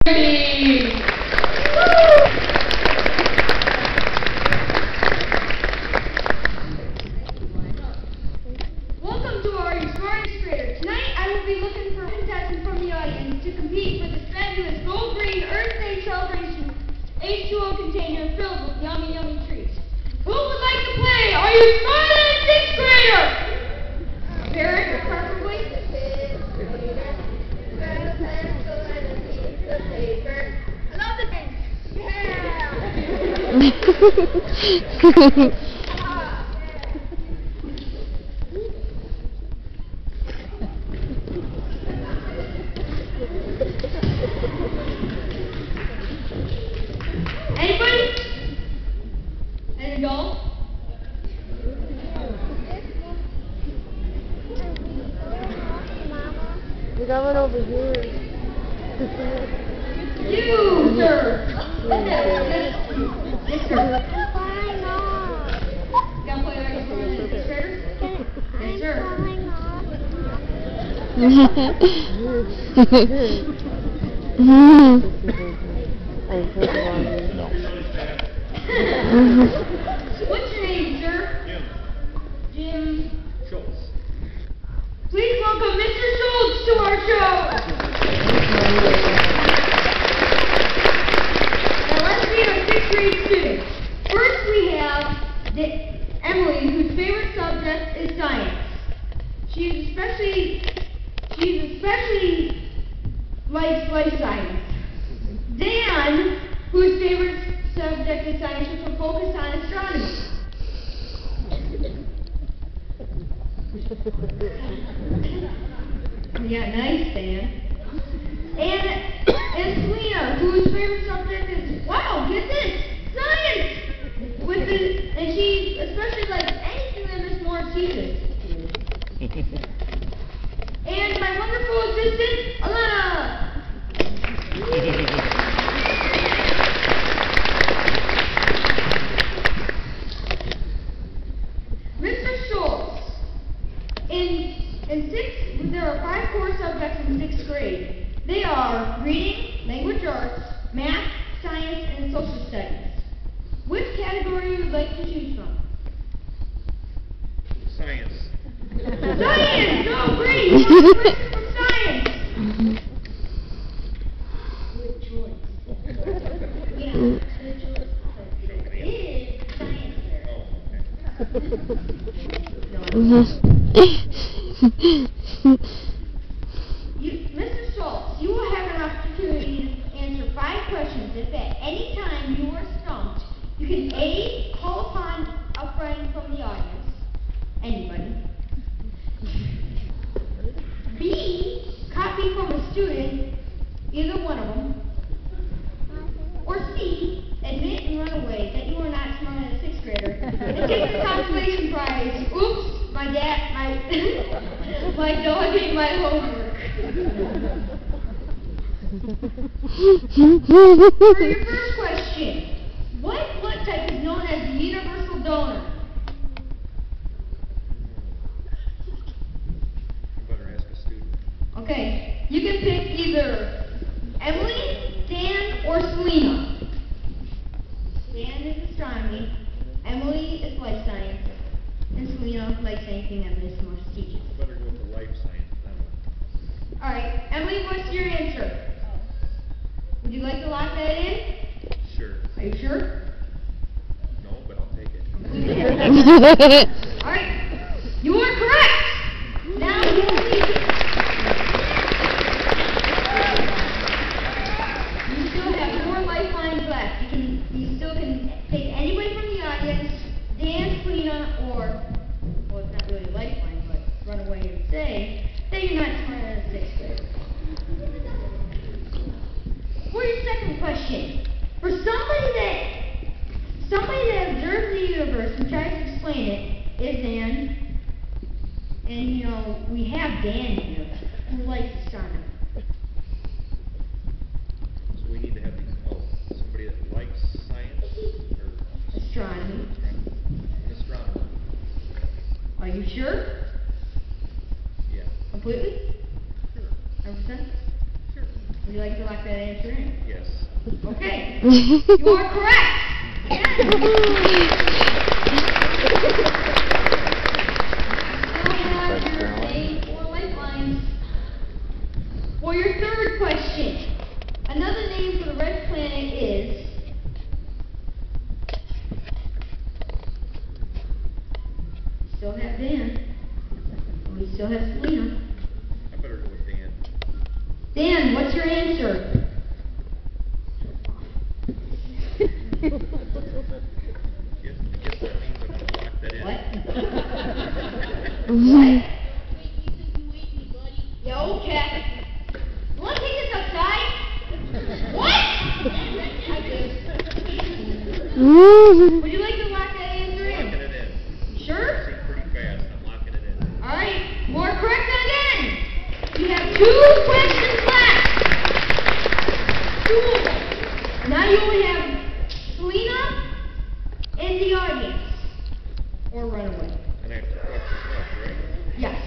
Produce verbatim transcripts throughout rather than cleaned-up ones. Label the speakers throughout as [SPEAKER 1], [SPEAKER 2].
[SPEAKER 1] Welcome to our Smartest Grader. Tonight I will be looking for contestants from the audience to compete for this fabulous Gold Green Earth Day Celebration H two O container filled with yummy, yummy treats. Who would like to play? Are you smarter than sixth grader? Parent, preferably. I love the thing. Yeah. Anybody? An adult?
[SPEAKER 2] We got one over here.
[SPEAKER 1] You, sir. Yes, sir.
[SPEAKER 2] Why not?
[SPEAKER 1] You gotta play like a sixth grader? Yes, sir. What's your name, sir?
[SPEAKER 3] Jim.
[SPEAKER 1] Jim.
[SPEAKER 3] Schultz.
[SPEAKER 1] Please welcome Mister Schultz to our show. Now let's meet our sixth grade students. First we have the Emily, whose favorite subject is science. She's especially she's especially likes life science. Dan, whose favorite subject is science, which will focus on astronomy. Yeah, nice, Dan. And, and Selena, whose favorite subject is, wow, get this, science! With the, and she especially likes anything that Miss Moore teaches. And my wonderful assistant, Alana! Mister Schultz, in, in sixth, there are five core subjects in sixth grade. They are reading, language arts, math, science, and social studies. Which category would you like to choose from?
[SPEAKER 3] Science.
[SPEAKER 1] Science! Oh, great! You want a question from science? Good choice. Yeah, good choice. It is science fair.
[SPEAKER 3] Oh,
[SPEAKER 1] You, Mister Schultz, you will have an opportunity to answer five questions. If at any time you are stumped, you can A, call upon a friend from the audience, anybody. B, copy from a student, either one of them. Or C, admit and run away that you are not smart as a sixth grader. And take the consolation prize. Oops, my dad, my, my dog ate my homework. For your first question, what blood type is known as the universal donor?
[SPEAKER 3] you better ask a student.
[SPEAKER 1] Okay, you can pick either Emily, Dan, or Selena. Dan is astronomy, Emily is life science, and Selena likes anything that Miss Morse teaches.
[SPEAKER 3] You better go with the life science. That one.
[SPEAKER 1] Alright, Emily, what's your answer? Would you like to lock that in?
[SPEAKER 3] Sure.
[SPEAKER 1] Are you sure?
[SPEAKER 3] No, but I'll take it.
[SPEAKER 1] Alright, you are correct! Now you will see. You still have four lifelines left. You can, you still can take anybody from the audience, Dan, Selena, or, well, it's not really a lifeline, but run away and say that you're not smart as a sixth grader. For your second question, for somebody that somebody that observes the universe and tries to explain it is Dan. And you know, we have Dan here who likes astronomy.
[SPEAKER 3] So we need to have these, oh, somebody that likes science or
[SPEAKER 1] Astronomy.
[SPEAKER 3] an astronomer.
[SPEAKER 1] Are you sure?
[SPEAKER 3] Yeah.
[SPEAKER 1] Completely?
[SPEAKER 3] Sure.
[SPEAKER 1] one hundred percent?
[SPEAKER 3] Sure.
[SPEAKER 1] Would you like to lock that answer in? Okay. You are correct. Still have your remaining four lifelines. For your third question, another name for the red planet is... Still have Dan. We still have Selena.
[SPEAKER 3] I better go with Dan.
[SPEAKER 1] Dan, what's your answer?
[SPEAKER 3] Guess, I guess that means I'm gonna lock that in.
[SPEAKER 1] What? What? Yeah, okay. You want to take this outside? What? I do. Would you like to lock that answer in?
[SPEAKER 3] Locking it in.
[SPEAKER 1] Sure?
[SPEAKER 3] Seems pretty fast. I'm locking it in.
[SPEAKER 1] All right. More correct again. You have two questions left. Two of them. Now you only have Selena and the audience. Or runaway.
[SPEAKER 3] And I have two questions left, right?
[SPEAKER 1] Yes.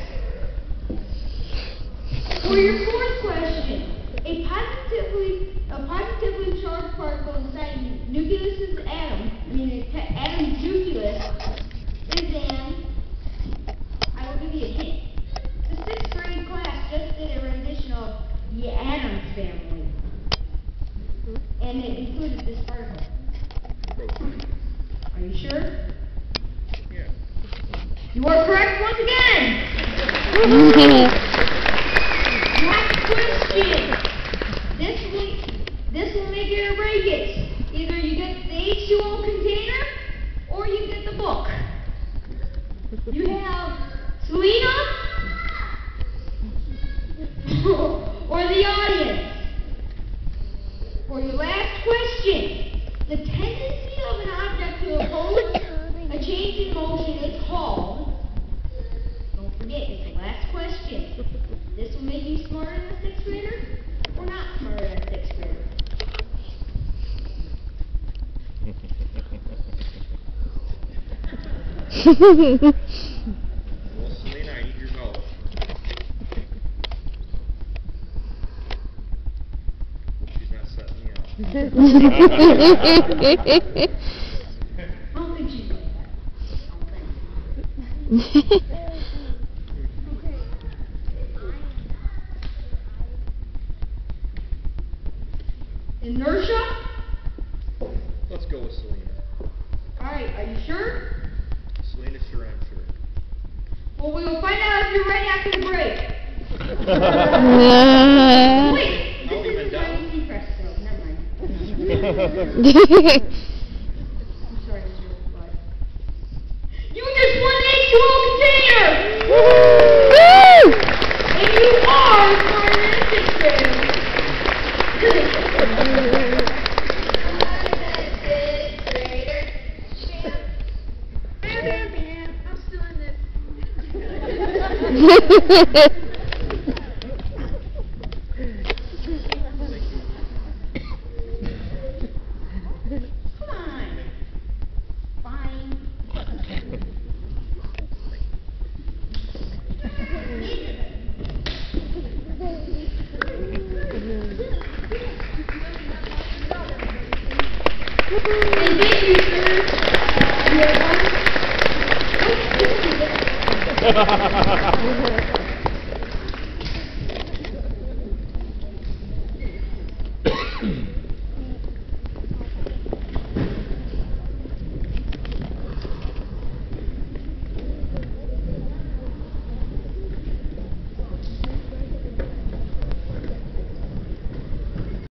[SPEAKER 1] For your fourth question, a positively a positively charged particle inside the nucleus of the atom, I mean the atom's nucleus, is an, I will give you a hint. The sixth grade class just did a rendition of the Addams Family, and it included this particle.
[SPEAKER 3] Protein.
[SPEAKER 1] Are you sure?
[SPEAKER 3] Yeah.
[SPEAKER 1] You are correct once again. Last question. This will this will make it or break it. Either you get the H two O container or you get the book. You have Selena or the audience. For your last question, the tendency of an object to oppose a change in motion is called, don't forget, it's the last question. This will make you smarter than a sixth grader or not smarter than a sixth grader.
[SPEAKER 3] Well, Selena, I need your help. She's not setting me up.
[SPEAKER 1] I don't think she's like that. I don't think. Inertia?
[SPEAKER 3] Let's go with Selena.
[SPEAKER 1] Alright, are you sure?
[SPEAKER 3] Selena, sure, I'm sure.
[SPEAKER 1] Well, we will find out if you're right after the break. Wait,
[SPEAKER 3] I'll
[SPEAKER 1] this
[SPEAKER 3] be
[SPEAKER 1] isn't
[SPEAKER 3] done.
[SPEAKER 1] my easy press, so never mind. I'm sorry, Mister Bud. You just won the H two O container!
[SPEAKER 2] Woo!
[SPEAKER 1] And you are smarter than a sixth grader. I'm still in this. Come on. Fine. And thank you, sir. You have one. Oh, this is it.